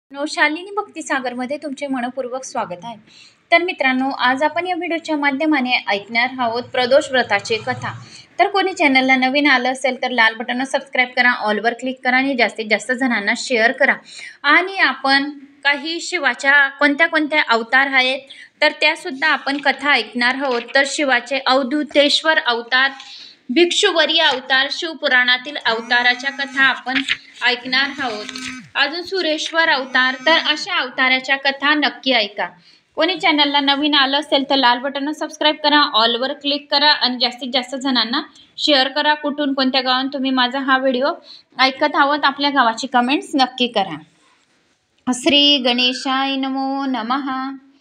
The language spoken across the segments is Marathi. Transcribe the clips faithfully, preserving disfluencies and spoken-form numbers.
नो शालिनी भक्तिसागरमध्ये तुमचे मनपूर्वक स्वागत आहे। तर मित्रांनो, आज आपण या व्हिडिओच्या माध्यमाने ऐकणार आहोत प्रदोष व्रताची कथा। तर कोणी चॅनलला नवीन आलं असेल तर लाल बटनवर सबस्क्राइब करा, ऑलवर क्लिक करा आणि जास्तीत जास्त जणांना शेअर करा। आणि आपण काही शिवाच्या कोणत्या कोणत्या अवतार आहेत तर त्या सुद्धा आपण कथा ऐकणार आहोत। तर शिवाचे अवधूतेश्वर अवतार, भिक्षुवर्य अवतार, शिवपुराणातील अवताराच्या कथा आपण ऐकणार आहोत। अजून सुरेश्वर अवतार, तर अशा अवताराच्या कथा नक्की ऐका। कोणी चॅनलला नवीन आलं असेल तर लाल बटनवर सबस्क्राइब करा, ऑलवर क्लिक करा आणि जास्तीत जास्त जणांना शेअर करा। कुठून कोणत्या गावातून तुम्ही माझा हा व्हिडिओ ऐकत आहोत आपल्या गावाची कमेंट्स नक्की करा। श्री गणेशाय नमो नमः।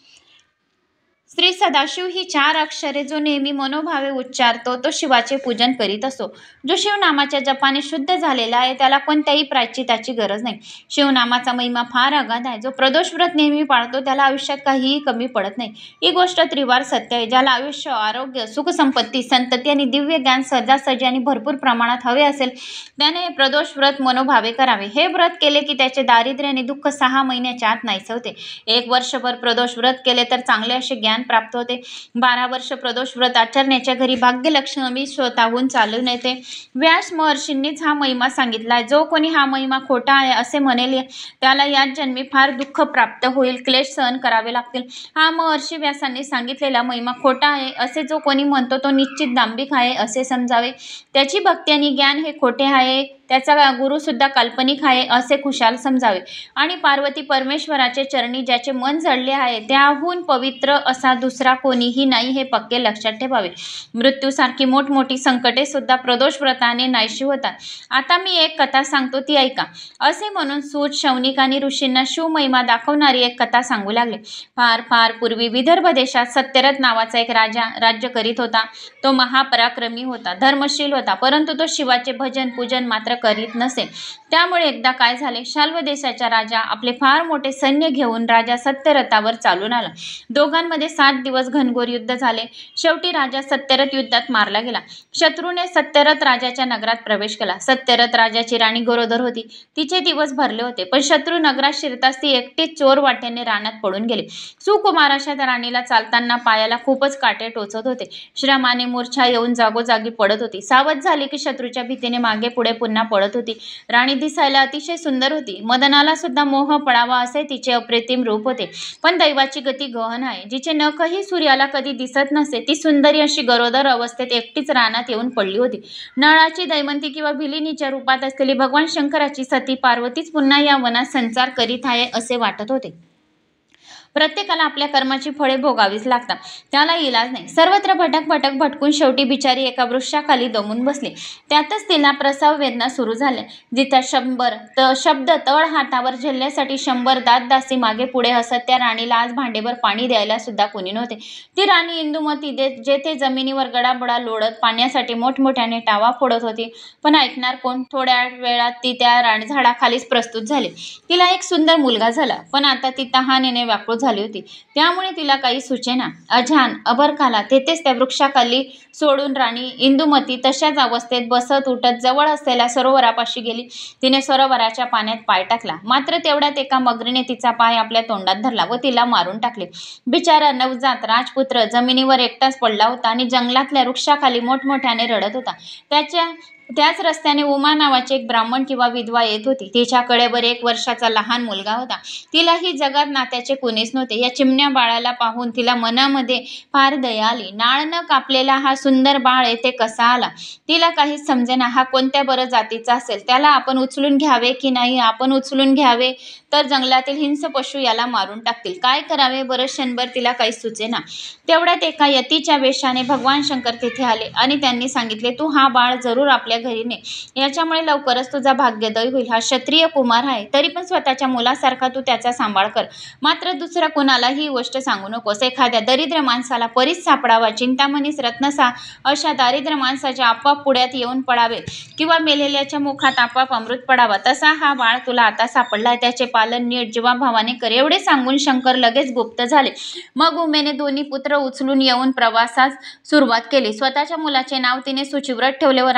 श्री सदाशिव ही चार अक्षरे जो नेहमी मनोभावे उच्चारतो तो शिवाचे पूजन करीत असो। जो शिवनामाच्या जपाने शुद्ध झालेला आहे त्याला कोणत्याही प्रायश्चिताची गरज नाही। शिवनामाचा महिमा फार अगाध आहे। जो प्रदोष व्रत नेहमी पाळतो त्याला आयुष्यात काहीही कमी पडत नाही। ही गोष्ट त्रिवार सत्य आहे। ज्याला आयुष्य, आरोग्य, सुख, संपत्ती, संतती आणि दिव्य ज्ञान सहजासहजी आणि भरपूर प्रमाणात हवे असेल त्याने हे प्रदोष व्रत मनोभावे करावे। हे व्रत केले की त्याचे दारिद्र्य आणि दुःख सहा महिन्याच्या आत नाहीसे होते। एक वर्षभर प्रदोष व्रत केले तर चांगले असे ज्ञान प्राप्त होते। बारा वर्ष प्रदोष व्रत आचरण्याच्या घरी भाग्यलक्ष्मी स्वतःहून चालून येते। व्यास महर्षींनीच हा महिमा सांगितलाय। जो कोणी हा महिमा खोटा आहे असे म्हणेल त्याला याच जन्मी फार दुःख प्राप्त होईल, क्लेश सहन करावे लागतील। हा महर्षी व्यासांनी सांगितलेला महिमा खोटा आहे असे जो कोणी म्हणतो तो निश्चित दांभिक आहे असे समजावे। त्याची भक्ती आणि ज्ञान हे खोटे आहे, त्याचा गुरु सुद्धा काल्पनिक आहे असे खुशाल समजावे। आणि पार्वती परमेश्वराचे चरणी ज्याचे मन जडले आहे त्याहून पवित्र असा दुसरा कोणीही नाही हे पक्के लक्षात ठेवावे। मृत्यूसारखी मोठमोठी संकटे सुद्धा प्रदोष व्रताने नाहीशी होतात। आता मी एक कथा सांगतो ती ऐका। असे म्हणून सूत, शौनिक आणि ऋषींना शिवमहिमा दाखवणारी एक कथा सांगू लागले। फार फार पूर्वी विदर्भ देशात सत्यरथ नावाचा एक राजा राज्य करीत होता। तो महापराक्रमी होता, धर्मशील होता, परंतु तो शिवाचे भजन पूजन मात्र करीत नसे। त्यामुळे एकदा काय झाले, शाल्व देशाचा राजा आपले फार मोठे सैन्य घेऊन राजा सत्यरथावर चालून आला। दोघांमध्ये सात दिवस घनघोर युद्ध झाले। शेवटी राजा सत्यरथ युद्धात मारला गेला। शत्रूने सत्यरथ राजाच्या नगरात प्रवेश केला। सत्यरथ राजाची राणी गरोदर होती, तिचे दिवस भरले होते, पण शत्रू नगरात शिरताच ती एकटीच चोर वाटेने रानात पडून गेली। सुकुमार अशा त्या राणीला चालताना पायाला खूपच काटे टोचत होते। श्रमाने मूर्छा येऊन जागोजागी पडत होती। सावध झाली की शत्रूच्या भीतीने मागे पुढे पुन्हा पळत होती। राणी दिसायला अतिशय सुंदर होती, मदनाला सुद्धा मोह पडावा असे तिचे अप्रतिम रूप होते। पण दैवाची गती गहन आहे, जिचे नखही सूर्याला कधी दिसत नसे ती सुंदरी अशी गरोदर अवस्थेत एकटीच रानात येऊन पडली होती। नळाची दैवंती किंवा भिलिनीच्या रूपात असलेली भगवान शंकराची सती पार्वतीच पुन्हा या वनात संचार करीत आहे असे वाटत होते। प्रत्येकाला आपल्या कर्माची फळे भोगावीच लागतात, त्याला इलाज नाही। सर्वत्र भटक भटक भटकून शेवटी बिचारी एका वृक्षाखाली दमून बसली। त्यातच तिला प्रसव वेदना सुरू झाल्या। जिथे शंभर त शब्द तळ हातावर झेलण्यासाठी शंभर दास दासी मागे पुढे हसत त्या राणीला आज भांडेभर पाणी द्यायला सुद्धा कोणी नव्हते। ती राणी इंदुमती जेथे जमिनीवर गडाबडा लोळत पाण्यासाठी मोठमोठ्याने टावा फोडत होती, पण ऐकणार कोण? थोड्या वेळात ती त्या राणी झाडाखालीच प्रस्तुत झाली। तिला एक सुंदर मुलगा झाला, पण आता ती तहानेने व्याकुळ झाली होती, त्यामुळे तिला काही सुचेना। अजान अभरखाला तेथेच त्या वृक्षाखाली सोडून राणी इंदुमती तशाच अवस्थेत बसत उठत जवळ असलेल्या सरोवरापाशी गेली। तिने सरोवराच्या पाण्यात पाय टाकला, मात्र तेवढ्यात एका मगरीने तिचा पाय आपल्या तोंडात धरला व तिला मारून टाकले। बिचारा नवजात राजपुत्र जमिनीवर एकटाच पडला होता आणि जंगलातल्या वृक्षाखाली मोठमोठ्याने रडत होता। त्याच्या त्याच रस्त्याने उमा नावाची एक ब्राह्मण किंवा विधवा येत होती। तिच्या कडेवर एक वर्षाचा लहान मुलगा होता। तिलाही जगात नात्याचे कोणीच नव्हते। या चिमण्या बाळाला पाहून तिला मनामध्ये फार दया आली। नाळ न कापलेला हा सुंदर बाळ येथे कसा आला तिला काहीच समजेना। हा कोणत्या बरं जातीचा असेल, त्याला आपण उचलून घ्यावे की नाही? आपण उचलून घ्यावे तर जंगलातील हिंस पशु याला मारून टाकतील। काय करावे बरं? क्षणभर तिला काही सुचेना। तेवढ्यात एका यतीच्या वेशाने भगवान शंकर तिथे आले आणि त्यांनी सांगितले, तू हा बाळ जरूर आपल्या घरी ने, याच्यामुळे लवकरच तुझा भाग्योदय होईल। हा क्षत्रिय कुमार आहे, तरी पण स्वतःच्या मुलासारखा तू त्याचा सांभाळ कर, मात्र दुसऱ्या कुणालाही ही गोष्ट सांगू नकोस। एखाद्या दरिद्र माणसाला परीस सापडावा, चिंतामणीस रत्नसा अशा दारिद्र्य माणसाच्या आपोआप पुढ्यात येऊन पडावे किंवा मेलेल्याच्या मुखात आपोआप अमृत पडावा, तसा हा बाळ तुला आता सापडलाय। त्याचे पालन नीट जीवाभावाने कर। एवढे सांगून शंकर लगेच गुप्त झाले। मग उमेने दोन्ही पुत्र उचलून येऊन प्रवासास सुरुवात केली। स्वतःच्या मुलाचे नाव तिने सुचिव्रत ठेवले व राजपुत्राचे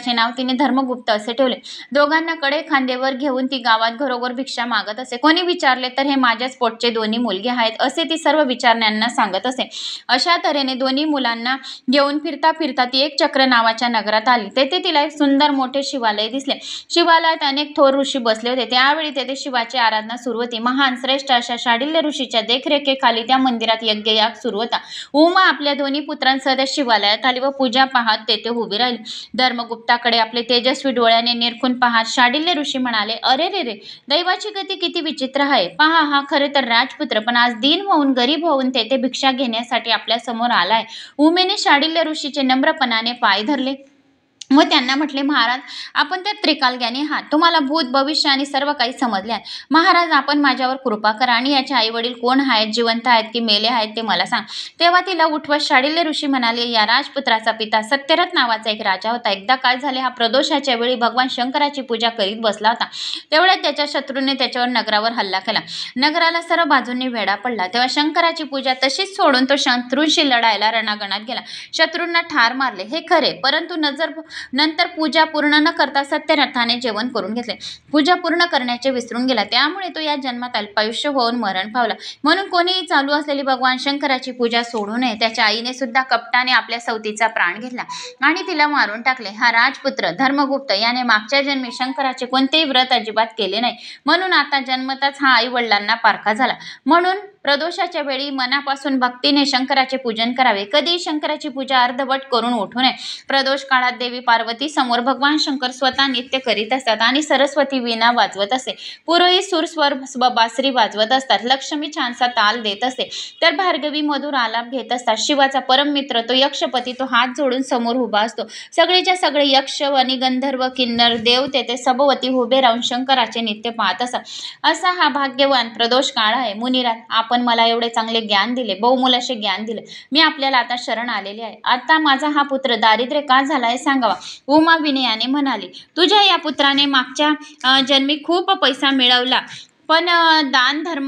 पुत्राचे नाव तिने धर्मगुप्त असे ठेवले. दोघांना कडे खांदेवर घेऊन ती गावात घरोघर भिक्षा मागत असे. कोणी विचारले तर हे माझ्याच पोटचे दोन्ही मुलगे आहेत असे ती सर्व विचारण्यांना सांगत असे. अशा तऱ्हेने दोन्ही मुलांना घेऊन फिरता फिरता ती एक चक्र नावाच्या नगरात आली. तेथे तिला एक सुंदर मोठे शिवालय दिसले. शिवालयात अनेक थोर ऋषी बसले होते. त्यावेळी तेथे शिवाची आराधना सुरू होती. महान श्रेष्ठ अशा शाडिल्य ऋषीच्या देखरेखीखाली त्या मंदिरात यज्ञयाग सुरू होता. उमा आपल्या दोन्ही पुत्रांसह त्या शिवालयात आली व पूजा पाहत तेथे उभी राहिली. धर्मगुप्ताकडे आपले तेजस्वी डोळ्याने निरखून पाहत शाडिल्य ऋषी म्हणाले, अरे रे रे, दैवाची गती किती विचित्र आहे. पहा, हा खरे तर राजपुत्र पण आज दीन होऊन गरीब होऊन तेथे भिक्षा घेण्यासाठी आपल्या समोर आलाय. उमेने शाडिल्य ऋषीचे नम्रपणाने पाय धरले व त्यांना म्हटले, महाराज, आपण त्या त्रिकालज्ञानी आहात. तुम्हाला भूत भविष्य आणि सर्व काही समजले आहे. महाराज, आपण माझ्यावर कृपा करा आणि याचे आई वडील कोण आहेत, जिवंत आहेत की मेले आहेत ते मला सांग. तेव्हा तिला उठवत शाडिल्य ऋषी म्हणाले, या राजपुत्राचा पिता सत्यरथ नावाचा एक राजा होता. एकदा काय झाले, हा प्रदोषाच्या वेळी भगवान शंकराची पूजा करीत बसला होता. तेवढ्यात त्याच्या शत्रूने त्याच्यावर नगरावर हल्ला केला. नगराला सर्व बाजूंनी वेढा पडला. तेव्हा शंकराची पूजा तशीच सोडून तो शत्रूंशी लढायला रणांगणात गेला. शत्रूंना ठार मारले हे खरे, परंतु नजर नंतर पूजा पूर्ण न करता सत्यरथाने जेवण करून घेतले. पूजा पूर्ण करण्याचे विसरून गेला. त्यामुळे तो या जन्मात अल्पायुष्य होऊन मरण पावला. म्हणून कोणीही चालू असलेली भगवान शंकराची पूजा सोडू नये. त्याच्या आईने सुद्धा कपटाने आपल्या सवतीचा प्राण घेतला आणि तिला मारून टाकले. हा राजपुत्र धर्मगुप्त याने मागच्या जन्मी शंकराचे कोणतेही व्रत अजिबात केले नाही. म्हणून आता जन्मताच हा आई वडिलांना पारखा झाला. म्हणून प्रदोषाच्या वेळी मनापासून भक्तीने शंकराचे पूजन करावे. कधीही शंकराची पूजा अर्धवट करून उठू नये. प्रदोष काळात देवी पार्वती समोर भगवान शंकर स्वतः नृत्य करीत असतात आणि सरस्वती वीणा वाजवत असते. पुरोहित सूर स्वर बासरी वाजवत असतात. लक्ष्मी छानसा ताल देत असते तर भार्गवी मधुर आलाप घेत असतात. शिवाचा परम मित्र तो यक्षपती तो हात जोडून समोर उभा असतो. सगळेच्या सगळे यक्ष आणि गंधर्व किन्नर देव तेथे सभोवती उभे राहून शंकराचे नृत्य पाहत असतात. असा हा भाग्यवान प्रदोष काळ आहे. मुनिराज, आपण मला एवढे चांगले ज्ञान दिले, बहुमूल असे ज्ञान दिले. मी आपल्याला आता शरण आलेले आहे. आता माझा हा पुत्र दारिद्र्य का झालाय सांगावा. उमा विनयाने म्हणाली, तुझ्या या पुत्राने मागच्या जन्मी खूप पैसा मिळवला पण दान धर्म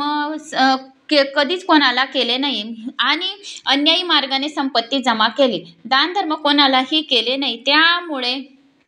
कधीच कोणाला केले नाही आणि अन्यायी मार्गाने संपत्ती जमा केली. दान धर्म कोणालाही केले नाही. त्यामुळे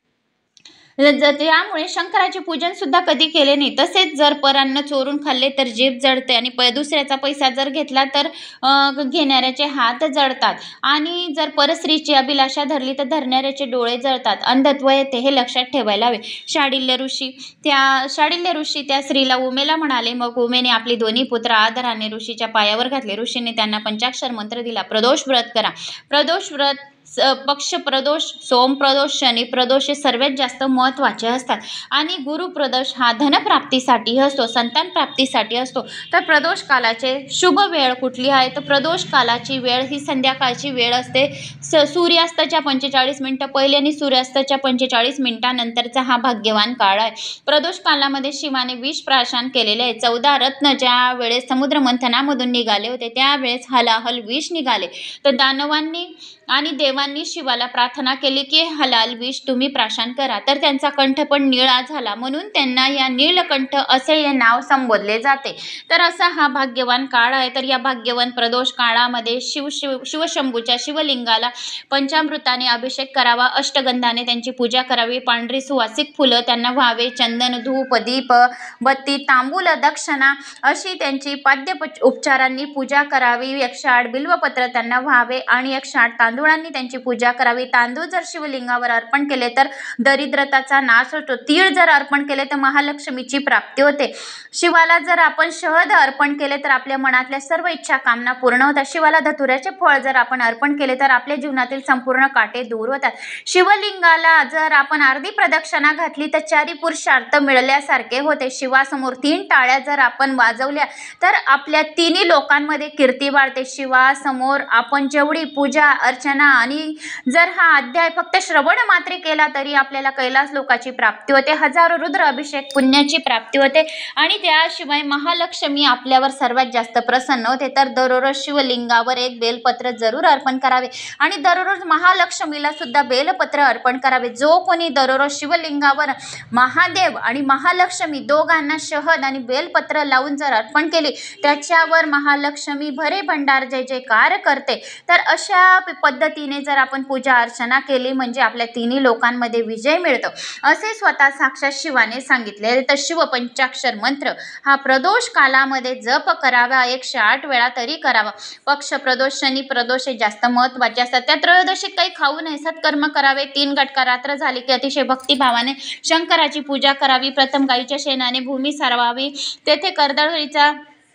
त्यामुळे शंकराचे पूजन सुद्धा कधी केले नाही. तसेच जर परान्न चोरून खाल्ले तर जीभ जळते आणि प दुसऱ्याचा पैसा जर घेतला तर घेणाऱ्याचे हात जळतात आणि जर परस्त्रीची अभिलाषा धरली तर धरणाऱ्याचे डोळे जळतात. अंधत्व येते हे लक्षात ठेवायला हवे. शाडिल्य ऋषी त्या शाडिल्य ऋषी त्या स्त्रीला उमेला म्हणाले. मग उमेने आपली दोन्ही पुत्र आदराने ऋषीच्या पायावर घातले. ऋषीने त्यांना पंचाक्षर मंत्र दिला. प्रदोष व्रत करा. प्रदोष व्रत पक्ष प्रदोष, सोम प्रदोष, शनी प्रदोष हे सर्वात जास्त महत्त्वाचे असतात आणि गुरु प्रदोष हा धनप्राप्तीसाठी असतो, संतान प्राप्तीसाठी असतो. तर प्रदोष कालाचे शुभ वेळ कुठली आहे तर प्रदोष कालाची वेळ ही संध्याकाळची वेळ असते. स सूर्यास्ताच्या पंचेचाळीस मिनिटं पहिले आणि सूर्यास्ताच्या पंचेचाळीस मिनिटानंतरचा हा भाग्यवान काळ आहे. प्रदोष कालामध्ये शिवाने विष प्राशन केलेले आहे. चौदा रत्न ज्या वेळेस समुद्र मंथनामधून निघाले होते त्यावेळेस हलाहल विष निघाले. तर दानवांनी आणि देवांनी शिवाला प्रार्थना केली की हलाल विष तुम्ही प्राशन करा. तर त्यांचा कंठ पण निळा झाला म्हणून त्यांना या नीलकंठ असे हे नाव संबोधले जाते. तर असा हा भाग्यवान काळ आहे. तर या भाग्यवान प्रदोष काळामध्ये शिव शिव शिवशंभूच्या शिवलिंगाला पंचामृताने अभिषेक करावा. अष्टगंधाने त्यांची पूजा करावी. पांढरी सुवासिक फुलं त्यांना व्हावे. चंदन, धूप, दीप, बत्ती, तांबूल, दक्षिणा अशी त्यांची पाद्य उपचारांनी पूजा करावी. एकशे आठ बिल्वपत्र त्यांना व्हावे आणि एकशे आठ तांदूळांनी त्यांची पूजा करावी. तांदूळ जर शिवलिंगावर अर्पण केले तर दरिद्रताचा नाश होतो. तीळ जर अर्पण केले तर महालक्ष्मीची प्राप्ती होते. शिवाला जर आपण शहद अर्पण केले तर आपल्या मनातल्या सर्व इच्छा कामना पूर्ण होतात. शिवाला धतुऱ्याचे फळ जर आपण अर्पण केले तर आपल्या जीवनातील संपूर्ण काटे दूर होतात. शिवलिंगाला जर आपण अर्धी प्रदक्षिणा घातली तर चारी पुरुषार्थ मिळाल्यासारखे होते. शिवासमोर तीन टाळ्या जर आपण वाजवल्या तर आपल्या तिन्ही लोकांमध्ये कीर्ती वाढते. शिवासमोर आपण जेवढी पूजा अर्चना आणि जर हा अध्याय फक्त श्रवण मात्र केला तरी आपल्याला कैलास लोकाची प्राप्ती होते. हजारो रुद्र अभिषेक पुण्याची प्राप्ती होते आणि त्याशिवाय महालक्ष्मी आपल्यावर सर्वात जास्त प्रसन्न होते. तर दररोज शिवलिंगावर एक बेलपत्र जरूर अर्पण करावे आणि दररोज महालक्ष्मीला सुद्धा बेलपत्र अर्पण करावे. जो कोणी दररोज शिवलिंगावर महादेव आणि महालक्ष्मी दोघांना शहद आणि बेलपत्र लावून जर अर्पण केली त्याच्यावर महालक्ष्मी भरे भंडार जय जयकार करते. तर अशा पद्धतीने श्रद्धेने जर आपण पूजा अर्चना केली म्हणजे आपल्या तिन्ही लोकांमध्ये विजय मिळतो असे स्वतः साक्षात शिवाने सांगितले. तर शिव पंचाक्षर मंत्र हा प्रदोष कालामध्ये जप करावा, एकशे आठ वेळा तरी करावा. पक्ष प्रदोष, शनी प्रदोष हे जास्त महत्त्वाचे असतात. त्या त्रयोदशीत काही खाऊ नये, सत्कर्म करावे. तीन घटका रात्र झाली की अतिशय भक्तिभावाने शंकराची पूजा करावी. प्रथम गाईच्या शेणाने भूमी सारवावी, तेथे कर्दळीचा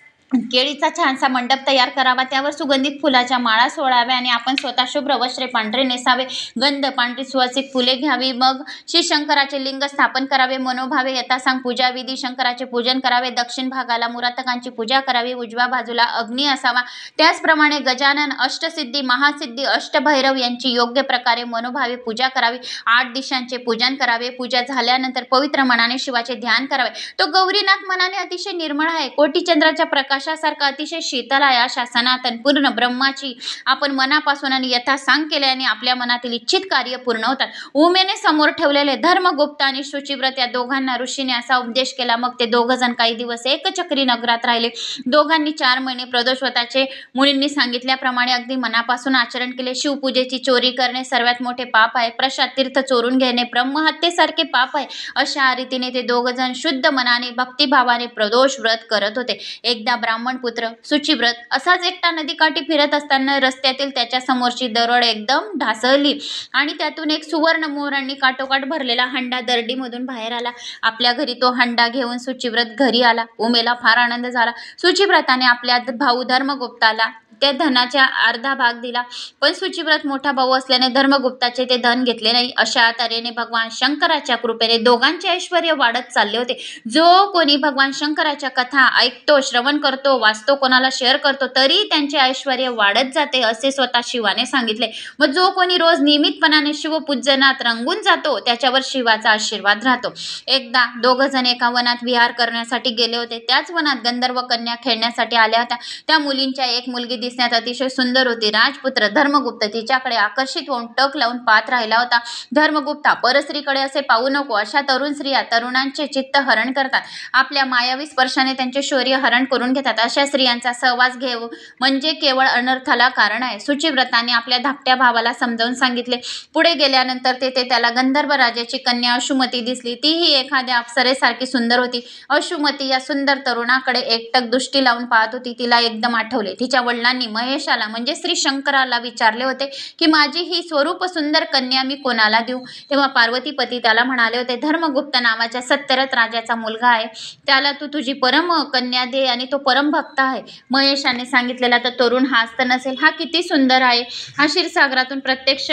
केळीचा छानसा मंडप तयार करावा, त्यावर सुगंधित फुलाच्या माळा सोडाव्या आणि आपण स्वतः शुभ्र वस्त्रे पांढरे नेसावे, गंध पांढरी सुवासिक फुले घ्यावी. मग श्री शंकराचे लिंग स्थापन करावे, मनोभावे यथासांग पूजा विधी शंकराचे पूजन करावे. दक्षिण भागाला मुरातकांची पूजा करावी, उजव्या बाजूला अग्नी असावा. त्याचप्रमाणे गजानन, अष्टसिद्धी, महासिद्धी, अष्टभैरव यांची योग्य प्रकारे मनोभावे पूजा करावी. आठ दिशांचे पूजन करावे. पूजा झाल्यानंतर पवित्र मनाने शिवाचे ध्यान करावे. तो गौरीनाथ मनाने अतिशय निर्मळ आहे, कोटीचंद्राच्या प्रकाश सारखा अतिशय शीतल आहे. अशा सनातन पूर्ण ब्रह्माची आपण मनापासून आणि यथासांग केल्याने आपल्या मनातील इच्छित कार्य पूर्ण होतात. उमेने समोर ठेवलेले धर्मगुप्त आणि शुचिव्रत या दोघांना ऋषीने असा उपदेश केला. मग ते दोघ जण काही दिवस एकचक्री नगरात राहिले. दोघांनी चार महिने प्रदोषव्रताचे मुनींनी सांगितल्याप्रमाणे अगदी मनापासून आचरण केले. शिवपूजेची चोरी करणे सर्वात मोठे पाप आहे. प्रसाद तीर्थ चोरून घेणे ब्रह्महत्येसारखे पाप आहे. अशा रीतीने ते दोघ जण शुद्ध मनाने भक्तिभावाने प्रदोष व्रत करत होते. एकदा ब्राह्मण पुत्र शुचिव्रत असाच एकटा नदीकाठी फिरत असताना रस्त्यातील त्याच्या समोरची दरड एकदम ढासळली आणि त्यातून एक सुवर्ण मोहरांनी काठोकाठ भरलेला हंडा दरडीमधून बाहेर आला. आपल्या घरी तो हंडा घेऊन शुचिव्रत घरी आला. उमेला फार आनंद झाला. शुचिव्रताने आपल्या भाऊ धर्मगुप्ताला त्या धनाचा अर्धा भाग दिला, पण शुचिव्रत मोठा भाऊ असल्याने धर्मगुप्ताचे ते धन घेतले नाही. अशा तऱ्हेने भगवान शंकराच्या कृपेने दोघांचे ऐश्वर्य वाढत चालले होते. जो कोणी भगवान शंकराच्या कथा ऐकतो, श्रवण करतो, वाचतो, कोणाला शेअर करतो तरी त्यांचे ऐश्वर्य वाढत जाते असे स्वतः शिवाने सांगितले. मग जो कोणी रोज नियमितपणाने शिवपूजनात रंगून जातो त्याच्यावर शिवाचा आशीर्वाद राहतो. एकदा दोघ जण एका वनात विहार करण्यासाठी गेले होते. त्याच वनात गंधर्व कन्या खेळण्यासाठी आल्या होत्या. त्या मुलींच्या एक मुलगी दिसण्यात अतिशय सुंदर होती. राजपुत्र धर्मगुप्त तिच्याकडे आकर्षित होऊन टक लावून पाहत राहिला होता. धर्मगुप्ता, परस्त्रीकडे असे पाहू नको. अशा तरुण स्त्रिया तरुणांचे चित्त हरण करतात, आपल्या मायावी स्पर्शाने त्यांचे शौर्य हरण करून घेतात. अशा स्त्रियांचा सहवास घेऊ म्हणजे केवळ अनर्थाला कारण आहे. शुचिव्रताने आपल्या धाकट्या भावाला समजावून सांगितले. पुढे गेल्यानंतर तेथे त्याला गंधर्व राजाची कन्या अशुमती दिसली. तीही एखाद्या अप्सरेसारखी सुंदर होती. अशुमती या सुंदर तरुणाकडे एकटक दृष्टी लावून पाहत होती. तिला एकदम आठवले. तिच्या वडिलांनी महेशाला म्हणजे श्री शंकराला विचारले होते की माझी ही स्वरूप सुंदर कन्या मी कोणाला देऊ. तेव्हा पार्वतीपती त्याला म्हणाले होते, धर्मगुप्त नावाच्या सत्यरथ राजाचा मुलगा आहे, त्याला तू तुझी परम कन्या दे आणि तो परम भक्त आहे. महेशाने सांगितलेला तर तरुण हाच तर नसेल, हा किती सुंदर आहे, हा क्षीरसागरातून प्रत्यक्ष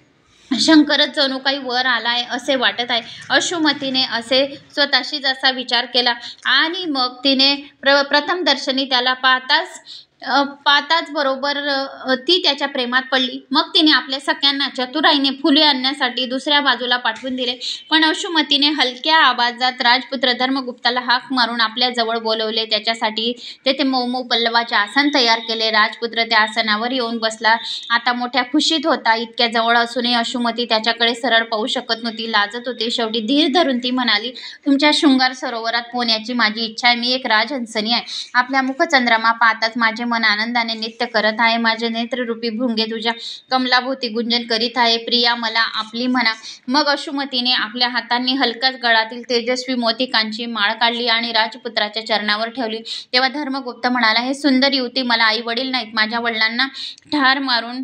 शंकरच जणू काही वर आलाय असे वाटत आहे. अशुमतीने असे स्वतःशीच असा विचार केला आणि मग तिने प्र प्रथम दर्शनी त्याला पाहताच पाहताच बरोबर ती त्याच्या प्रेमात पडली. मग तिने आपल्या सख्यांना चतुराईने फुले आणण्यासाठी दुसऱ्या बाजूला पाठवून दिले. पण अशुमतीने हलक्या आवाजात राजपुत्र धर्मगुप्ताला हाक मारून आपल्या जवळ बोलवले. त्याच्यासाठी तेथे मऊ पल्लवाचे आसन तयार केले. राजपुत्र त्या आसनावर येऊन बसला. आता मोठ्या खुशीत होता. इतक्या जवळ असूनही अशुमती त्याच्याकडे सरळ पाहू शकत नव्हती, लाजत होती. शेवटी धीर धरून ती म्हणाली, तुमच्या शृंगार सरोवरात पोहण्याची माझी इच्छा आहे. मी एक राजहंसनी आहे. आपल्या मुखचंद्रमा पाहताच माझे मन आनंदाने नृत्य करत आहे. माझे नेत्ररूपी भृंगे तुझ्या कमलाभोवती गुंजन करीत आहे. प्रिया, मला आपली म्हणा. मग अशुमतीने आपल्या हातांनी हलकाच गळातील तेजस्वी मोतिकांची माळ काढली आणि राजपुत्राच्या चरणावर ठेवली. तेव्हा धर्मगुप्त म्हणाला, हे सुंदर युवती, मला आई वडील नाहीत. माझ्या वडिलांना ठार मारून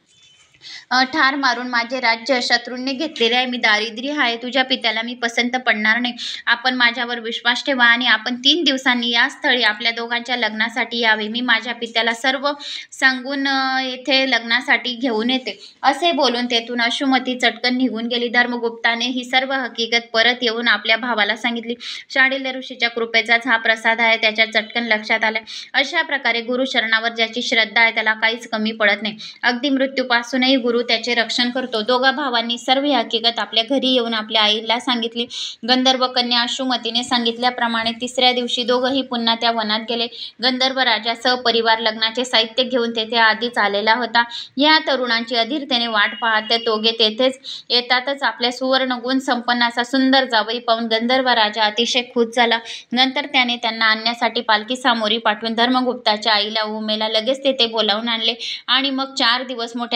ठार मारून माझे राज्य शत्रूंनी घेतलेले आहे. मी दारिद्र्य आहे. तुझ्या पित्याला मी पसंत पडणार नाही. आपण माझ्यावर विश्वास ठेवा आणि आपण तीन दिवसांनी या स्थळी आपल्या दोघांच्या लग्नासाठी यावे. मी माझ्या पित्याला सर्व सांगून येथे लग्नासाठी घेऊन येते. असे बोलून तेथून अशुमती चटकन निघून गेली. धर्मगुप्ताने ही सर्व हकीकत परत येऊन आपल्या भावाला सांगितली. शांडिल्य ऋषीच्या कृपेचाच हा प्रसाद आहे, त्याच्या चटकन लक्षात आले. अशा प्रकारे गुरुचरणावर ज्याची श्रद्धा आहे त्याला काहीच कमी पडत नाही. अगदी मृत्यूपासूनही गुरु त्याचे रक्षण करतो. दोघा भावांनी सर्व हकीकत आपल्या घरी येऊन आपल्या आईला सांगितली. गंधर्व कन्या अशुमतीने सांगितल्याप्रमाणे तिसऱ्या दिवशी दोघंही पुन्हा त्या वनात गेले. गंधर्व राजा सहपरिवार लग्नाचे साहित्य घेऊन तेथे आधीच आलेला होता. या तरुणांची अधीरतेने वाट पाहत ते दोघे तेथेच येतातच आपल्या सुवर्ण गुण संपन्न असा सुंदर जावई पाहून गंधर्व राजा अतिशय खुश झाला. नंतर त्याने त्यांना आणण्यासाठी पालखी सामोरी पाठवून धर्मगुप्ताच्या आईला उमेला लगेच तेथे बोलावून आणले आणि मग चार दिवस मोठ्या थाटात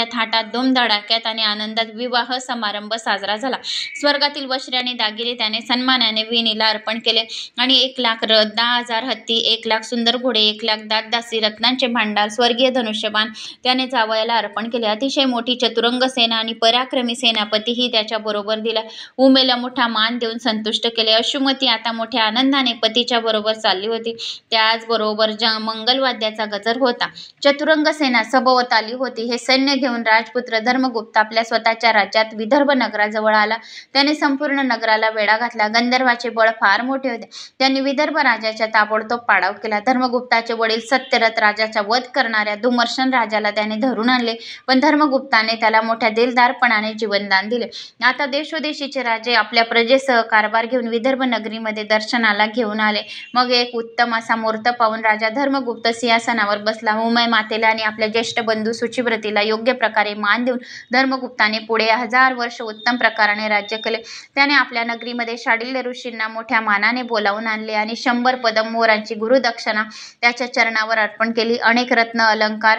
परिवारात धूमधडाक्यात आणि आनंदात विवाह समारंभ साजरा झाला. स्वर्गातील वस्त्रे आणि दागिने त्याने सन्मानाने विणीला अर्पण केले आणि एक लाख रथ, दहा हजार हत्ती, एक लाख सुंदर घोडे, एक लाख दासदासी, रत्नांचे भांडार, स्वर्गीय धनुष्यबाण त्याने जावयाला अर्पण केले. अतिशय मोठी चतुरंग सेना आणि पराक्रमी सेनापतीही त्याच्या बरोबर दिला. उमेला मोठा मान देऊन संतुष्ट केले. अश्वमती आता मोठ्या आनंदाने पतीच्या बरोबर चालली होती. त्याचबरोबर ज मंगलवाद्याचा गजर होता. चतुरंग सेना सभोवत आली होती. हे सैन्य घेऊन राजपुत्र धर्मगुप्त आपल्या स्वतःच्या राज्यात विदर्भ नगराजवळ आला. त्याने संपूर्ण नगराला वेढा घातला. गंधर्वाचे बळ फार मोठे होते. त्यांनी विदर्भ राजाच्या ताबडतोब पाडाव केला. धर्मगुप्ताचे वडील सत्यरथ राजाचा वध करणाऱ्या धुमर्शन राजाला त्याने धरून आणले, पण धर्मगुप्ताने त्याला मोठ्या दिलदारपणाने जीवनदान दिले. आता देशोदेशीचे राजे आपल्या प्रजेसह कारभार घेऊन विदर्भ नगरीमध्ये दर्शनाला घेऊन आले. मग एक उत्तम असा मुहूर्त पाहून राजा धर्मगुप्त सिंहासनावर बसला. उमय मातेला आणि आपल्या ज्येष्ठ बंधू शुचिव्रतीला योग्य प्रकारे मान देऊन धर्मगुप्ताने पुढे हजार वर्ष उत्तम प्रकाराने राज्य केले. त्याने आपल्या नगरीमध्ये शाडिल्य ऋषींना मोठ्या मानाने बोलावून आणले आणि शंभर पदम मोहरांची गुरुदक्षिणा त्याच्या चरणावर अर्पण केली. अनेक रत्न अलंकार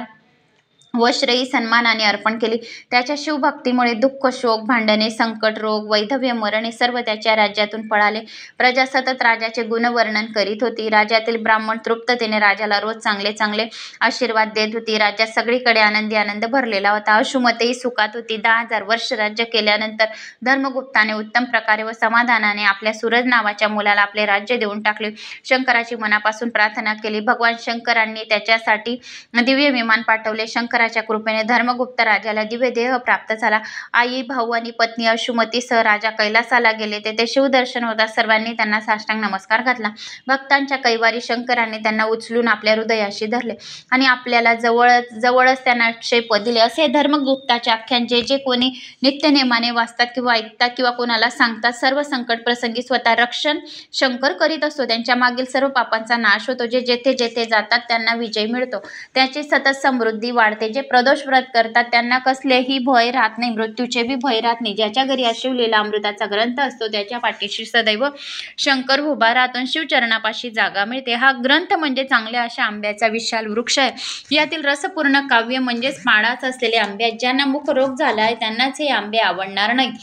व श्रेयी सन्मानाने अर्पण केली. त्याच्या शिवभक्तीमुळे दुःख, शोक, भांडणे, संकट, रोग, वैधव्य, मरण हे सर्व त्याच्या राज्यातून पळाले. प्रजा सतत राजाचे गुणवर्णन करीत होती. राज्यातील ब्राह्मण तृप्ततेने राजाला रोज चांगले चांगले आशीर्वाद देत होती. राज्यात सगळीकडे आनंदी आनंद भरलेला होता. अश्वमतीही सुखात होती. दहा हजार वर्ष राज्य केल्यानंतर धर्मगुप्ताने उत्तम प्रकारे व समाधानाने आपल्या सूरज नावाच्या मुलाला आपले राज्य देऊन टाकले. शंकराची मनापासून प्रार्थना केली. भगवान शंकरांनी त्याच्यासाठी दिव्य विमान पाठवले. शंकर च्या कृपेने धर्मगुप्त राजाला दिव्य देह प्राप्त झाला. आई, भाऊ आणि पत्नी अश्वमतीसह राजा कैलासाला गेले. तेथे शिवदर्शन होता. सर्वांनी त्यांना साष्टांग नमस्कार घातला. भक्तांच्या कैवारी शंकरांनी त्यांना उचलून आपल्या हृदयाशी धरले आणि आपल्याला जवळ जवळच त्यांना क्षेप दिले. असे धर्मगुप्ताचे आख्यान जे जे कोणी नित्यनेमाने वाचतात किंवा ऐकतात किंवा कोणाला सांगतात, सर्व संकट प्रसंगी स्वतः रक्षण शंकर करीत असतो. त्यांच्या मागील सर्व पापांचा नाश होतो. जे जेथे जेथे जातात त्यांना विजय मिळतो. त्याची सतत समृद्धी वाढते. जे प्रदोष व्रत करतात त्यांना कसलेही भय राहत नाही, मृत्यूचे बी भय राहत नाही. ज्याच्या घरी शिवलीला अमृताचा ग्रंथ असतो त्याच्या पाठीशी सदैव शंकर उभा राहतो. शिवचरणापाशी जागा मिळते. हा ग्रंथ म्हणजे चांगल्या अशा आंब्याचा विशाल वृक्ष आहे. यातील रसपूर्ण काव्य म्हणजेच माळाच असलेले आंबे आहेत. ज्यांना मुख रोग झाला आहे त्यांनाच हे आंबे आवडणार नाही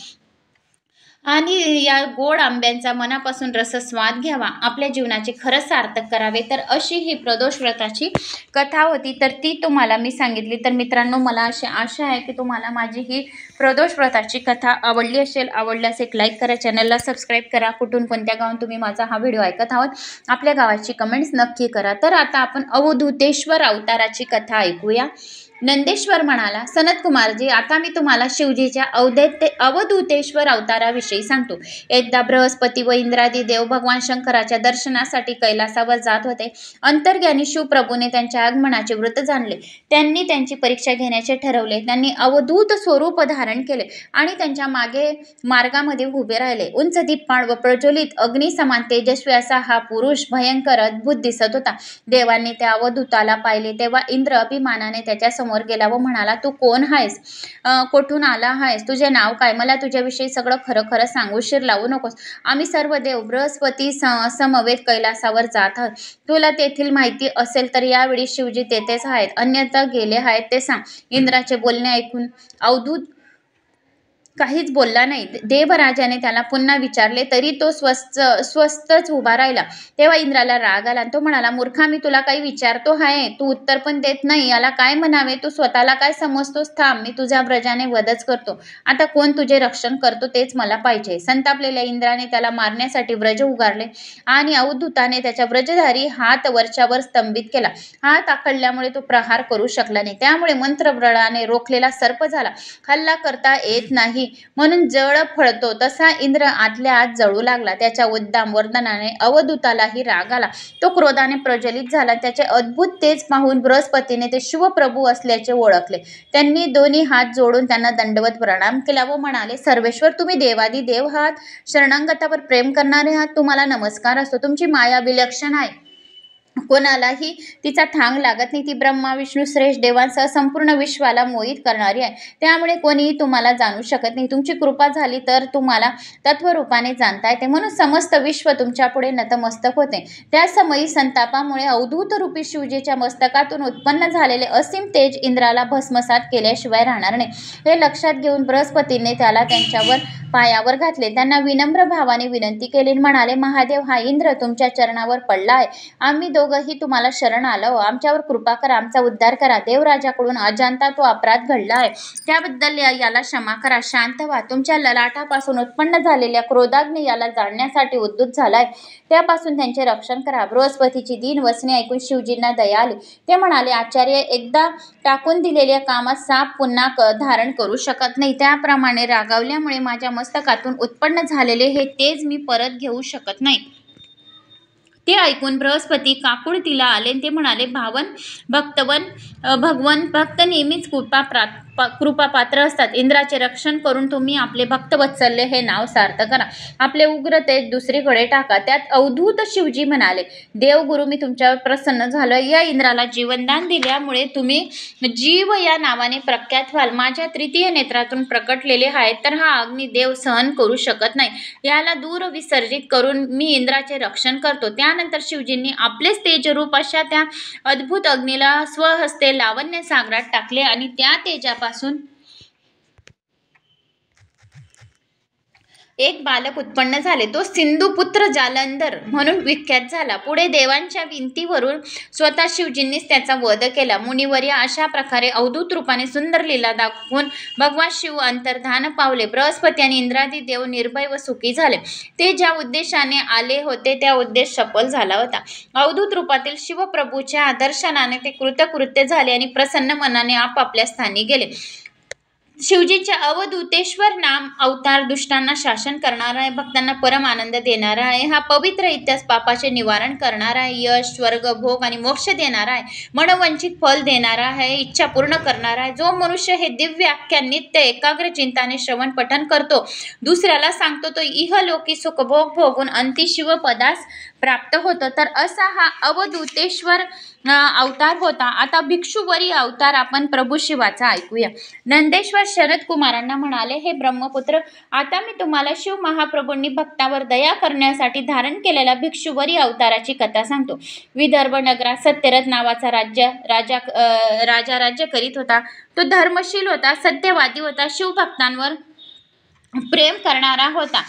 आणि या गोड आंब्यांचा मनापासून रसस्वाद घ्यावा. आपल्या जीवनाचे खरंच सार्थक करावे. तर अशी ही प्रदोष व्रताची कथा होती. तर ती तुम्हाला मी सांगितली. तर मित्रांनो, मला अशी आशा आहे की तुम्हाला माझी ही प्रदोष व्रताची कथा आवडली असेल. आवडल्यास एक लाईक करा, चॅनलला सबस्क्राईब करा. कुठून कोणत्या गावात तुम्ही माझा हा व्हिडिओ ऐकत आहात आपल्या गावाची कमेंट्स नक्की करा. तर आता आपण अवधूतेश्वर अवताराची कथा ऐकूया. नंदेश्वर म्हणाला, सनत कुमारजी, आता मी तुम्हाला शिवजीच्या अवधे अवधूतेश्वर अवताराविषयी सांगतो. एकदा बृहस्पती व इंद्रादी देव भगवान शंकराच्या दर्शनासाठी कैलासावर जात होते. अंतर्ज्ञानी शिवप्रभूने त्यांच्या आगमनाचे वृत्त जाणले. त्यांनी त्यांची परीक्षा घेण्याचे ठरवले. त्यांनी अवधूत स्वरूप धारण केले आणि त्यांच्या मागे मार्गामध्ये उभे राहिले. उंच दीप्पाळ व प्रज्वलित अग्नी समान तेजस्वी असा हा पुरुष भयंकर अद्भुत दिसत होता. देवांनी त्या अवधूताला पाहिले तेव्हा इंद्र अभिमानाने त्याच्या समोर गेला व म्हणाला, तू कोण आहेस? कोठून आला आहेस? तुझे नाव काय? मला तुझ्याविषयी सगळं खरं खरं सांगू, शिर लावू नकोस. आम्ही सर्व देव बृहस्पती समवेत कैलासावर जात आहोत. तुला तेथील माहिती असेल तर यावेळी शिवजी तेथेच आहेत, अन्यथा गेले आहेत ते सांग. इंद्राचे बोलणे ऐकून अवधूत काहीच बोलला नाही. देवराजाने त्याला पुन्हा विचारले तरी तो स्वस्त स्वस्तच उभा राहिला. तेव्हा इंद्राला राग आला. तो म्हणाला, मूर्खा, मी तुला काही विचारतो आहे, तू उत्तर पण देत नाही. याला काय म्हणावे? तू स्वतःला काय समजतोस? थांब, मी तुझ्या व्रजाने वधच करतो. आता कोण तुझे रक्षण करतो तेच मला पाहिजे. संतापलेल्या इंद्राने त्याला मारण्यासाठी व्रज उगारले आणि अवधूताने त्याच्या व्रजधारी हात वरच्यावर स्तंभित केला. हात आखडल्यामुळे तो प्रहार करू शकला नाही. त्यामुळे मंत्रबळाने रोखलेला सर्प झाला. हल्ला करता येत नाही म्हणून जळ फळतो तसा इंद्र आतल्या आत जळू लागला. त्याच्या उद्दाम वर्तनाने अवधूतालाही राग आला. तो क्रोधाने प्रज्वलित झाला. त्याचे अद्भुत तेज पाहून बृहस्पतीने ते शिवप्रभू असल्याचे ओळखले. त्यांनी दोन्ही हात जोडून त्यांना दंडवत प्रणाम केला व म्हणाले, सर्वेश्वर, तुम्ही देवादी देव आहात, शरणागतावर प्रेम करणारे आहात. तुम्हाला नमस्कार असतो. तुमची माया विलक्षण आहे. कोणालाही तिचा थांग लागत नाही. ती ब्रह्मा विष्णू श्रेष्ठ देवांसह संपूर्ण विश्वाला मोहित करणारी आहे. त्यामुळे कोणीही तुम्हाला जाणू शकत नाही. तुमची कृपा झाली तर तुम्हाला तत्वरूपाने जाणता येते, म्हणून समस्त विश्व तुमच्या पुढे नतमस्तक होते. त्या समयी संतापामुळे अवधूत रूपी शिवजीच्या मस्तकातून उत्पन्न झालेले असीम तेज इंद्राला भस्मसात केल्याशिवाय राहणार नाही. हे लक्षात घेऊन बृहस्पतीने त्याला त्यांच्यावर पायावर घातले. त्यांना विनम्र भावाने विनंती केली, म्हणाले, महादेव, हा इंद्र तुमच्या चरणावर पडला आहे. आम्ही दोघंही तुम्हाला शरण आलो. आमच्यावर कृपा करा, आमचा उद्धार करा. देवराजाकडून अजाणता तो अपराध घडला आहे, त्याबद्दल याला क्षमा करा. शांत व्हा. तुमच्या ललाटापासून उत्पन्न झालेल्या क्रोधाग्नी याला जाळण्यासाठी उद्युत झालाय, त्यापासून त्यांचे रक्षण करा. बृहस्पतीची दीन वचने ऐकून शिवजींना दया आली. ते म्हणाले, आचार्य, एकदा टाकून दिलेल्या कामात साप पुन्हा धारण करू शकत नाही. त्याप्रमाणे रागावल्यामुळे माझ्या मस्तकातून उत्पन्न झालेले हे तेज मी परत घेऊ शकत नाही. ते ऐकून बृहस्पती काकुळतीला आले. ते म्हणाले, भावन भक्तवन भगवन भक्त नेहमीच कृपा कृपा पात्र असतात. इंद्राचे रक्षण करून तुम्ही आपले भक्तवत्सल्य हे नाव सार्थ करा. आपले उग्र तेज दुसरीकडे टाका. त्यात अवधूत शिवजी म्हणाले, देवगुरु, मी तुमच्यावर प्रसन्न झालो. या इंद्राला जीवनदान दिल्यामुळे तुम्ही जीव या नावाने प्रख्यात व्हाल. माझ्या तृतीय नेत्रातून प्रकटलेले आहे, तर हा अग्नी देव सहन करू शकत नाही. याला दूर विसर्जित करून मी इंद्राचे रक्षण करतो. त्यानंतर शिवजींनी आपलेच तेजरूप अशा त्या अद्भुत अग्नीला स्वहस्ते लावण्य सागरात टाकले आणि त्या तेजापासून एक बालक उत्पन्न झाले. तो सिंधुपुत्र जालंधर म्हणून विख्यात झाला. पुढे देवांच्या विनंतीवरून स्वतः शिवजींनीच त्याचा वध केला. मुनिवर्य अशा प्रकारे अवधूत रूपाने सुंदर लीला दाखवून भगवान शिव अंतर्धान पावले. बृहस्पती आणि इंद्रादी देव निर्भय व सुखी झाले. ते ज्या उद्देशाने आले होते त्या उद्देश सफल झाला होता. अवधूत रूपातील शिवप्रभूच्या आदर्शनाने ते कृतकृत्य झाले आणि प्रसन्न मनाने आपापल्या स्थानी गेले. शिवजीच्या अवधूतेश्वर नाम अवतार दुष्टांना शासन करणारा आहे, भक्तांना परम आनंद देणारा आहे. हा पवित्र इतिहास पापाचे निवारण करणारा आहे, यश स्वर्ग भोग आणि मोक्ष देणारा आहे, मनवंचित फल देणारा आहे, इच्छा पूर्ण करणारा आहे. जो मनुष्य हे दिव्य आख्यान नित्य एकाग्र चिंताने श्रवण पठन करतो, दुसऱ्याला सांगतो, तो इहलोकी सुखभोग भोगून अंती शिवपदास प्राप्त होतो. तर असा हा अवधूतेश्वर अवतार होता. आता भिक्षुवरी अवतार आपण प्रभू शिवाचा ऐकूया. नंदेश्वर शरद कुमारांना म्हणाले, हे ब्रह्मपुत्र, आता मी तुम्हाला शिव महाप्रभूंनी भक्तावर दया करण्यासाठी धारण केलेल्या भिक्षुवरी अवताराची कथा सांगतो. विदर्भ नगरात सत्यरथ नावाचा राज्य राजा राजा राज्य करीत होता. तो धर्मशील होता, सत्यवादी होता, शिवभक्तांवर प्रेम करणारा होता.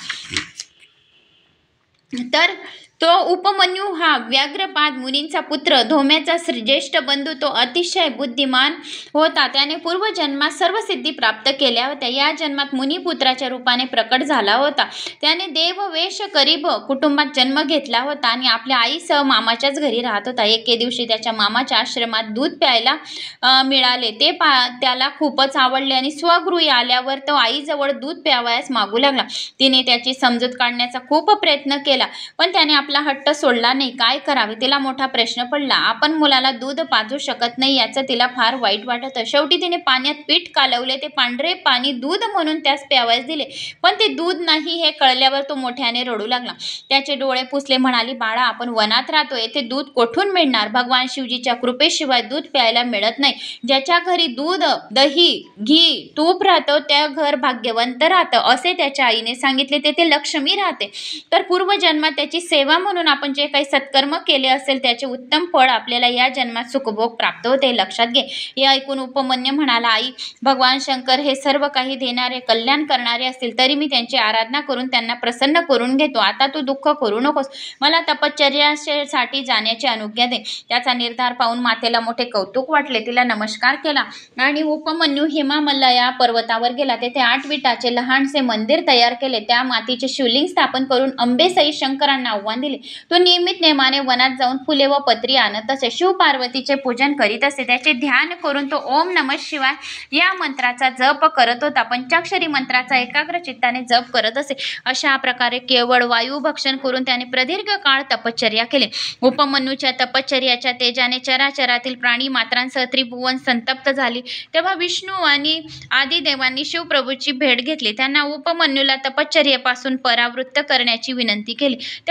तर तो उपमन्यू हा व्याघ्रपाद मुनींचा पुत्र, धोम्याचा ज्येष्ठ बंधू, तो अतिशय बुद्धिमान होता. त्याने पूर्वजन्मात सर्व सिद्धी प्राप्त केल्या होत्या. या जन्मात मुनिपुत्राच्या रूपाने प्रकट झाला होता. त्याने देववेश करीब कुटुंबात जन्म घेतला होता आणि आपल्या आईसह मामाच्याच घरी राहत होता. एके दिवशी त्याच्या मामाच्या आश्रमात दूध प्यायला मिळाले. ते पा त्याला खूपच आवडले आणि स्वगृही आल्यावर तो आईजवळ दूध प्यावयास मागू लागला. तिने त्याची समजूत काढण्याचा खूप प्रयत्न केला, पण त्याने आपला हट्ट सोडला नाही. काय करावे, तिला मोठा प्रश्न पडला. आपण मुलाला दूध पाजू शकत नाही याचं तिला फार वाईट वाटत. शेवटी तिने पाण्यात पीठ कालवले. ते पांढरे पाणी दूध म्हणून त्यास प्यावयास दिले, पण ते दूध नाही हे कळल्यावर तो मोठ्याने रडू लागला. त्याचे डोळे पुसले. म्हणाली, बाळा, आपण वनात राहतो, येथे दूध कोठून मिळणार? भगवान शिवजीच्या कृपेशिवाय दूध प्यायला मिळत नाही. ज्याच्या घरी दूध, दही, घी, तूप राहतं त्या घर भाग्यवंत राहतं, असे त्याच्या आईने सांगितले. तेथे लक्ष्मी राहते. तर पूर्वजन्मात त्याची सेवा म्हणून आपण जे काही सत्कर्म केले असेल त्याचे उत्तम फळ आपल्याला या जन्मात सुखभोग प्राप्त होते, लक्षात घे. हे ऐकून उपमन्यू म्हणाला, आई, भगवान शंकर हे सर्व काही देणारे, कल्याण करणारे असतील तरी मी त्यांची आराधना करून त्यांना प्रसन्न करून घेतो. आता तू दुःख करू नकोस. मला तपश्चर्यासाठी जाण्याची अनुज्ञा दे. त्याचा निर्धार पाहून मातेला मोठे कौतुक वाटले. तिला नमस्कार केला आणि उपमन्यू हिमामल्ला या पर्वतावर गेला. तेथे आठ विटाचे लहानसे मंदिर तयार केले. त्या मातीचे शिवलिंग स्थापन करून अंबेसई शंकरांना आव्हान दिले. तो नियमित नेमाने वनात जाऊन फुले व पत्री आणत असे. शिव पार्वतीचे पूजन करीत असे. त्याचे ध्यान करून तो ओम नमः शिवाय या मंत्राचा जप करत होता. पंचाक्षरी मंत्राचा एकाग्र चित्ताने जप करत असे. अशा प्रकारे केवळ वायू भक्षण करून त्याने प्रदीर्घ काळ तपश्चर्या केली. उपमन्यूच्या तपश्चर्याच्या तेजाने चराचरातील प्राणी मात्रांसह त्रिभुवन संतप्त झाली. तेव्हा विष्णू आणि आदिदेवांनी शिवप्रभूची भेट घेतली. त्यांना उपमन्यूला तपश्चर्यापासून परावृत्त करण्याची विनंती केली. तेव्हा शिवजींनी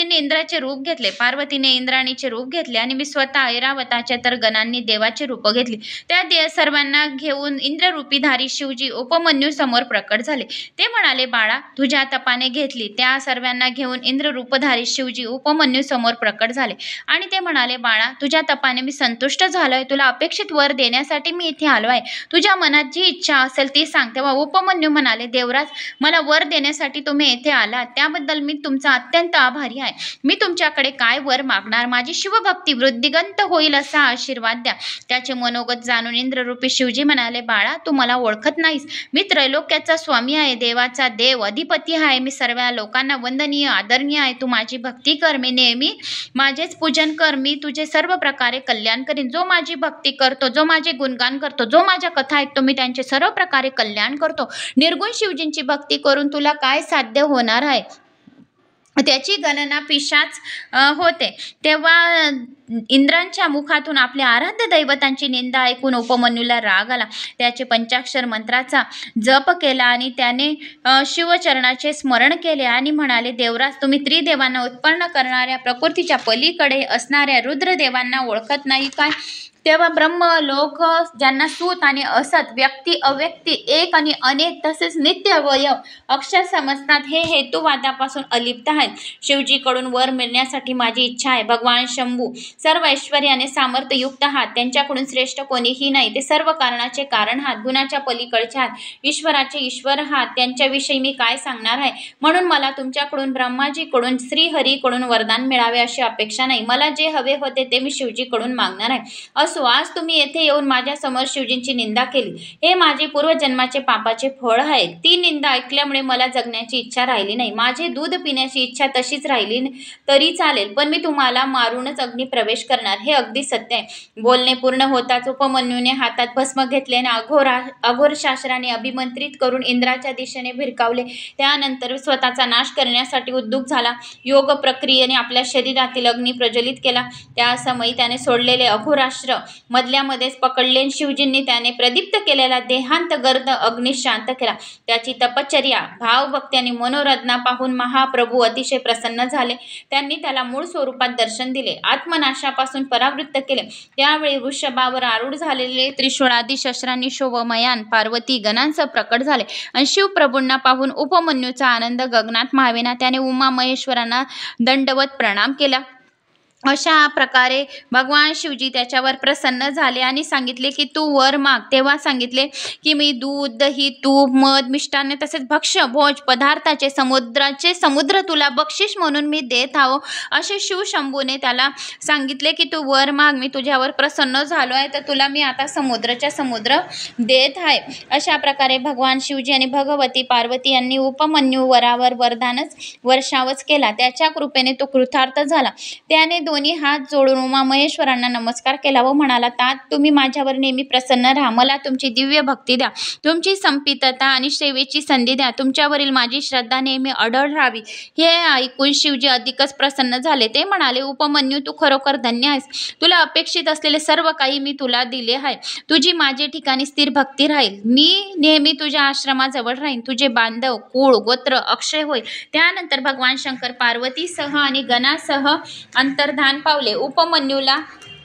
उपमन्यूने इंद्राचे रूप घेतले, पार्वतीने इंद्राणीचे रूप घेतले आणि मी स्वतः ऐरावताच्या तर गणांनी देवाचे रूप घेतली. त्या दे सर्वांना घेऊन इंद्ररूपीधारी शिवजी उपमन्यू समोर प्रकट झाले. ते म्हणाले, बाळा, तुझ्या तपाने घेतली. त्या सर्वांना घेऊन इंद्ररूपधारी शिवजी उपमन्यू समोर प्रकट झाले आणि ते म्हणाले, बाळा, तुझ्या तपाने मी संतुष्ट झालोय. तुला अपेक्षित वर देण्यासाठी मी इथे आलो आहे. तुझ्या मनात जी इच्छा असेल ती सांग. तेव्हा उपमन्यू म्हणाले, देवराज, मला वर देण्यासाठी तुम्ही येथे आलात त्याबद्दल मी तुमचा अत्यंत आभारी आहे. मी तुमच्याकडे काय वर मागणार? माझी शिवभक्ती वृद्धिगंत होईल असा आशीर्वाद द्या. त्याचे मनोगत जाणून इंद्ररूपी शिवजी म्हणाले, बाळा, तू मला ओळखत नाहीस. मी त्रैलोक्याचा स्वामी आहे, देवाचा देव, अधिपती आहे. मी सर्व लोकांना वंदनीय आदरणीय आहे. तू माझी भक्ती कर, मी नेहमी माझेच पूजन कर. मी तुझे सर्व प्रकारे कल्याण करीन. जो माझी भक्ती करतो, जो माझे गुणगान करतो, जो माझ्या कथा ऐकतो, मी त्यांचे सर्व प्रकारे कल्याण करतो. निर्गुण शिवजींची भक्ती करून तुला काय साध्य होणार आहे? त्याची गणना पिशाच होते. तेव्हा इंद्रांच्या मुखातून आपल्या आराध्य दैवतांची निंदा ऐकून उपमन्यूला राग आला. त्याचे पंचाक्षर मंत्राचा जप केला आणि त्याने शिवचरणाचे स्मरण केले आणि म्हणाले, देवराज, तुम्ही त्रिदेवांना उत्पन्न करणाऱ्या प्रकृतीच्या पलीकडे असणाऱ्या रुद्रदेवांना ओळखत नाही काय? तेव्हा ब्रह्म, लोक, ज्यांना सूत आणि असत, व्यक्ती, अव्यक्ती, एक आणि अनेक तसेच नित्य अवयव अक्षर समजतात, हे हेतुवादापासून अलिप्त आहेत. शिवजीकडून वर मिळण्यासाठी माझी इच्छा आहे. भगवान शंभू सर्व ऐश्वर्याने सामर्थ्ययुक्त आहात. त्यांच्याकडून श्रेष्ठ कोणीही नाही. ते सर्व कारणाचे कारण आहात, गुणाच्या पलीकडचे आहात, ईश्वराचे ईश्वर आहात. त्यांच्याविषयी मी काय सांगणार आहे? म्हणून मला तुमच्याकडून, ब्रह्माजीकडून, श्रीहरीकडून वरदान मिळावे अशी अपेक्षा नाही. मला जे हवे होते ते मी शिवजीकडून मागणार आहे. असो, आज तुम्ही येथे येऊन माझ्या समोर शिवजींची निंदा केली. हे माझे पूर्वजन्माचे पापाचे फळ आहे. ती निंदा ऐकल्यामुळे मला जगण्याची इच्छा राहिली नाही. माझे दूध पिण्याची इच्छा तशीच राहिली तरी चालेल, पण मी तुम्हाला मारूनच अग्नी प्रवेश करणार. हे अगदी सत्य आहे. बोलणे पूर्ण होताच उपमन्यूने हातात भस्म घेतले आणि अघोरा अघोर शास्त्राने अभिमंत्रित करून इंद्राच्या दिशेने भिरकावले. त्यानंतर स्वतःचा नाश करण्यासाठी उद्युक्त झाला. योग प्रक्रियेने आपल्या शरीरातील अग्नी प्रज्वलित केला. त्या समयी त्याने सोडलेले अघोरास्त्र मधल्यामध्येच पकडले. शिवजींनी त्याने प्रदीप्त केलेला देहांत गर्द अग्नी शांत केला. त्याची तपश्चर्या, भावभक्ती आणि मनोरत्ना पाहून महाप्रभू अतिशय प्रसन्न झाले. त्यांनी त्याला मूळ स्वरूपात दर्शन दिले, आत्मनाशापासून परावृत्त केले. त्यावेळी वृषभावर आरूढ झालेले त्रिशूळादी शस्त्रांनी शोभमयान पार्वती गणांसह प्रकट झाले आणि शिवप्रभूंना पाहून उपमन्यूचा आनंद गगनात मावेना. त्याने उमा महेश्वरांना दंडवत प्रणाम केला. अशा प्रकारे भगवान शिवजी त्याच्यावर प्रसन्न झाले आणि सांगितले की तू वर माग. तेव्हा सांगितले की मी दूध, दही, तूप, मध, मिष्टान्न तसेच भक्ष्य भोज पदार्थाचे समुद्राचे समुद्र तुला बक्षीस म्हणून मी देत आहो. असे शिवशंभूने त्याला सांगितले की तू वर माग, मी तुझ्यावर प्रसन्न झालो आहे, तर तुला मी आता समुद्राच्या समुद्र देत आहे. अशा प्रकारे भगवान शिवजी आणि भगवती पार्वती यांनी उपमन्यू वरावर वरदानच वर्षावच केला. त्याच्या कृपेने तो कृतार्थ झाला. त्याने दोन्ही हात जोडून उमा महेश्वरांना नमस्कार केला व म्हणाला, तात तुम्ही माझ्यावर नेहमी प्रसन्न राहा. मला तुमची दिव्य भक्ती द्या, तुमची संपितता आणि सेवेची संधी द्या. तुमच्यावरील माझी श्रद्धा नेहमी अढळ राहावी. हे ऐकून शिवजी अधिकच प्रसन्न झाले. ते म्हणाले, उपमन्यू, तू खरोखर धन्य आहेस. तुला अपेक्षित असलेले सर्व काही मी तुला दिले आहे. तुझी माझे ठिकाणी स्थिर भक्ती राहील. मी नेहमी तुझ्या आश्रमाजवळ राहीन. तुझे बांधव, कुळ, गोत्र अक्षय होईल. त्यानंतर भगवान शंकर पार्वतीसह आणि गणासह अंतर धान पावले. उपमन्यूला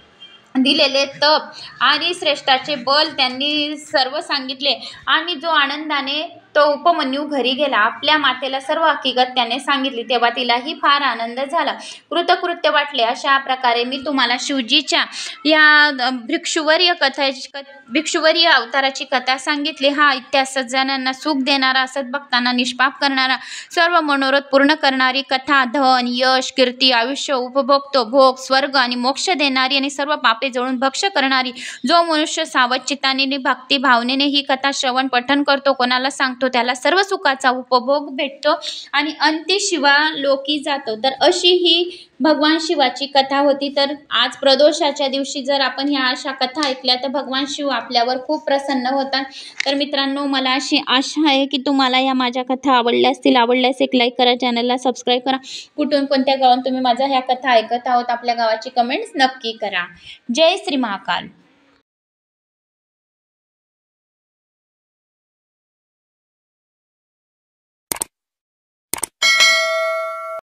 दिलेले तप आणि श्रेष्ठाचे बल त्यांनी सर्व सांगितले आणि जो आनंदाने तो उपमन्यू घरी गेला. आपल्या मातेला सर्व हकीकत त्याने सांगितली. तेव्हा तिलाही फार आनंद झाला, कृतकृत्य वाटले. अशा प्रकारे मी तुम्हाला शिवजीच्या या भिक्षुवर्य कथा भिक्षुवर्य अवताराची कथा सांगितली. हा इतिहास सज्जनांना सुख देणारा, सद्भक्तांना निष्पाप करणारा, सर्व मनोरथ पूर्ण करणारी कथा. धन, यश, कीर्ती, आयुष्य, उपभोगतो भोग, स्वर्ग आणि मोक्ष देणारी आणि सर्व पापे जळून भक्ष करणारी. जो मनुष्य सावध चित्ताने भक्ती भावनेने ही कथा श्रवण पठन करतो, कोणाला सांगतो, त्याला सर्व सुखाचा उपभोग भेटतो आणि अंती शिवा लोकी जातो. तर अशी ही भगवान शिवाची कथा होती. तर आज प्रदोषाच्या दिवशी जर आपण ह्या अशा कथा ऐकल्या तर भगवान शिव आपल्यावर खूप प्रसन्न होतात. तर मित्रांनो, मला अशी आशा आहे की तुम्हाला या माझ्या कथा आवडल्या असतील. आवडल्यास एक लाईक करा, चॅनलला सबस्क्राईब करा. कुठून कोणत्या गावात तुम्ही माझ्या ह्या कथा ऐकत आहोत आपल्या गावाची कमेंट्स नक्की करा. जय श्री महाकाल.